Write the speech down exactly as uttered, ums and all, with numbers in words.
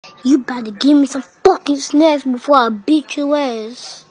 You better give me some fucking snacks before I beat your ass.